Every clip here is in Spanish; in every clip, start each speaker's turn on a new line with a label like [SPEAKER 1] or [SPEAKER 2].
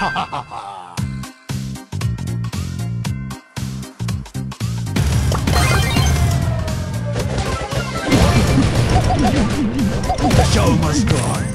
[SPEAKER 1] The show must go on.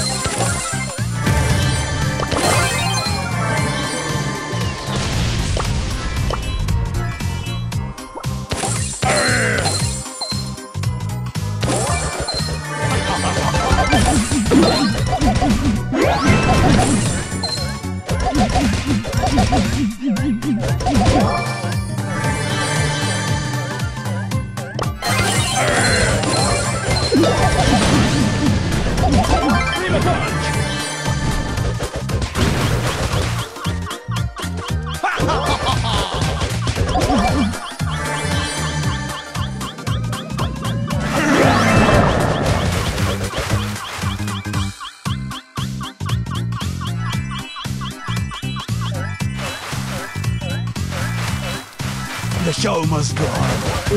[SPEAKER 1] The show must go on.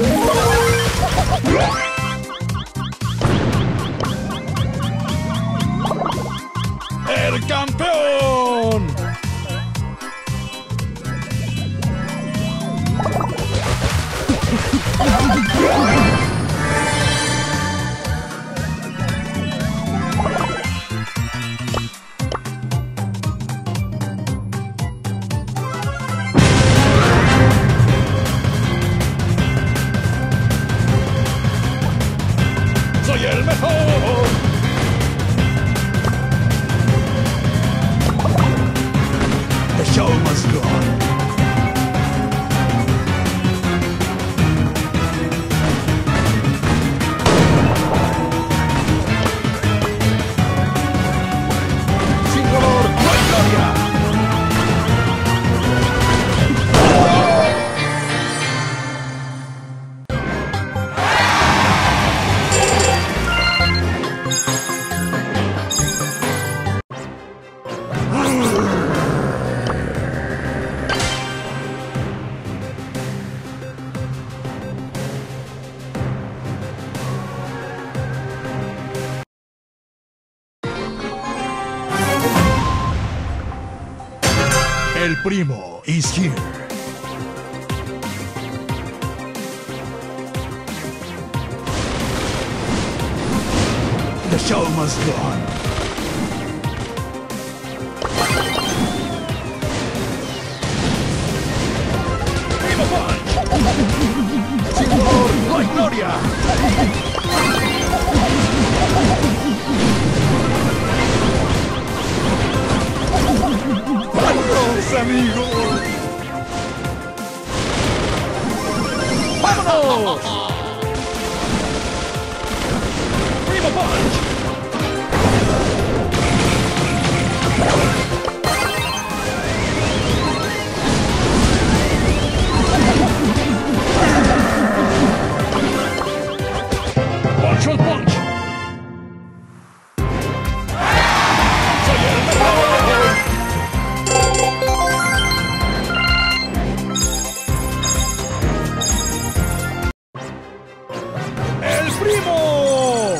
[SPEAKER 1] ¡El campeón! ¡Soy el mejor! The show must go on. Sin color, no hay gloria. El primo is here. The show must go on. Primo punch. Sin honor, no hay gloria. ¡Adiós, amigos! ¡Vámonos! ¡Primo punch! ¡Punch on punch! ¡Soy el mejor! ¡El primo!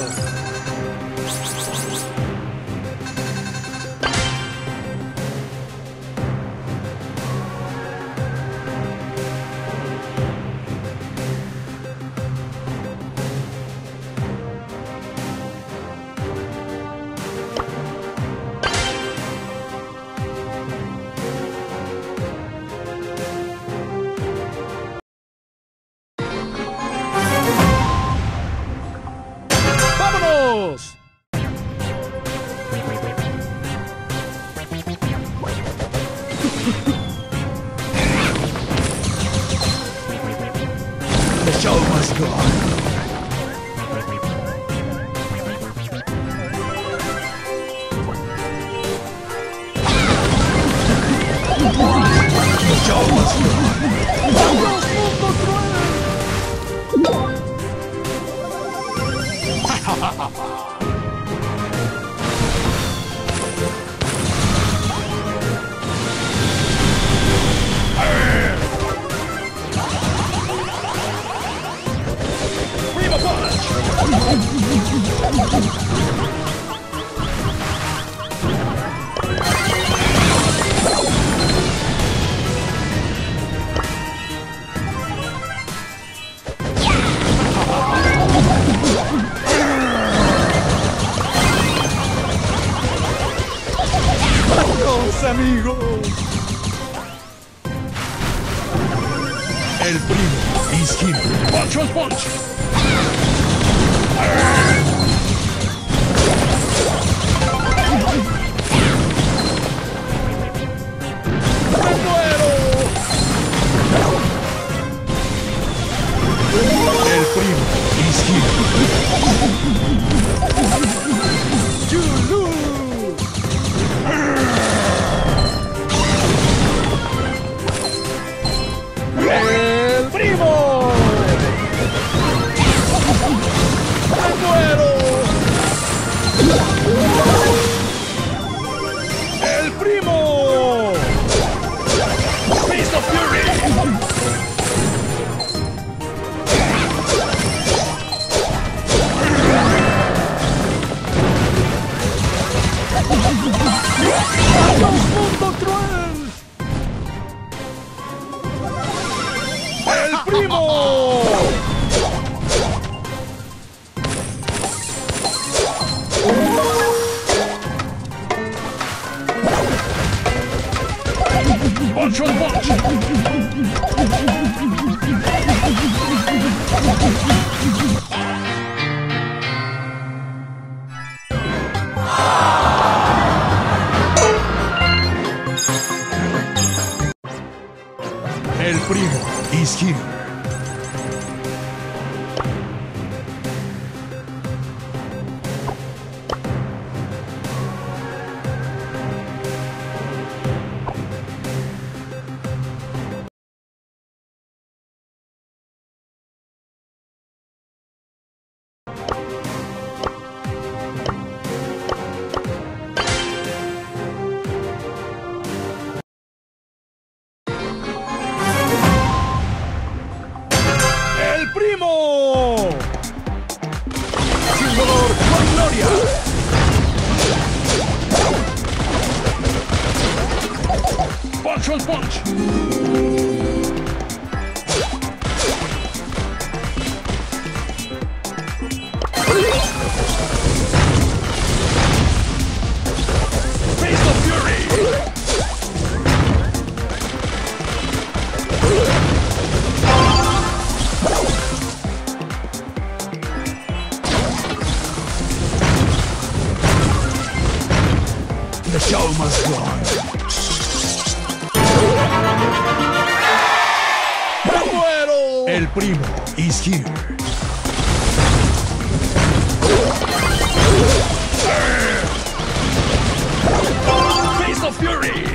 [SPEAKER 1] ¡Vámonos! The show must go on. The show must go on. Primo punch! amigos! El primo is here. Punch on punch. ¡Me muero! El primo is here. You lose. ¡El primo! ¡Me muero! ¡El primo! ¡Fist of Fury! ¡Adiós, mundo cruel! ¡El primo! Punch on punch! El primo is here. ¡El primo! ¡Sin dolor, con gloria! ¡Punch on punch! ¡Fist of Fury! The show must go on. ¡Me muero! El primo is here. Fist of Fury!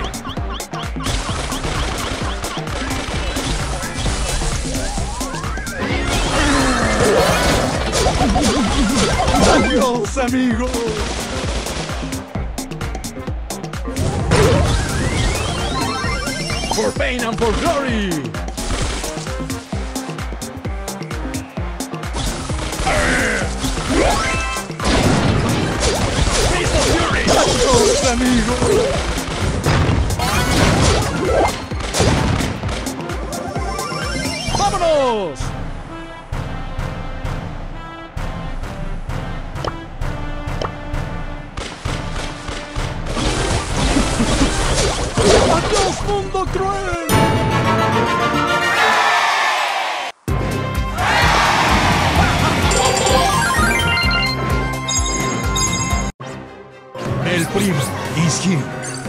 [SPEAKER 1] ¡Adiós, amigos! For pain and for glory! Fist of Fury! ¡Adiós, amigos! ¡Vámonos! ¡Adiós, mundo cruel! El primo is here.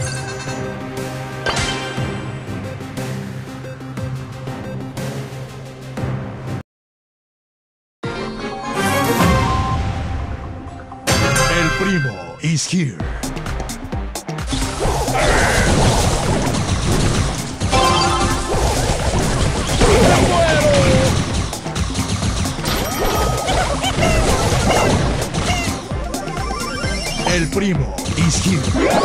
[SPEAKER 1] El primo is here. El primo is here.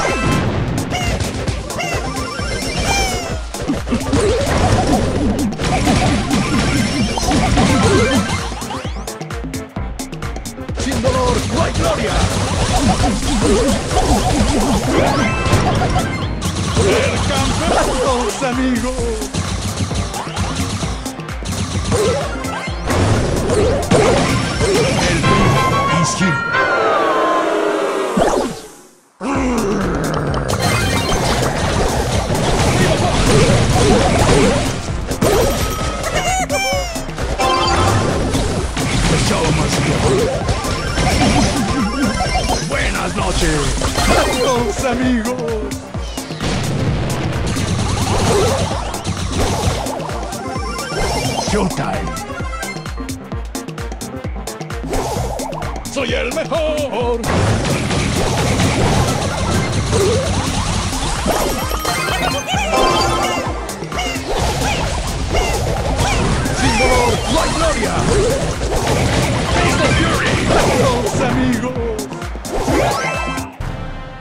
[SPEAKER 1] Sin dolor no hay gloria. El campeón, amigos. El primo is here. amigos. Showtime. Soy el mejor. Sin dolor, no hay gloria. Face the Fury. Adiós, amigos.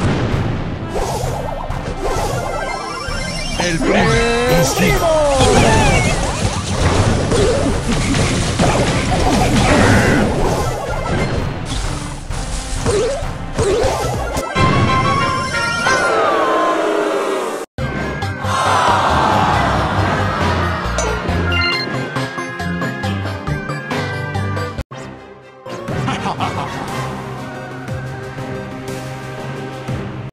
[SPEAKER 1] El primo.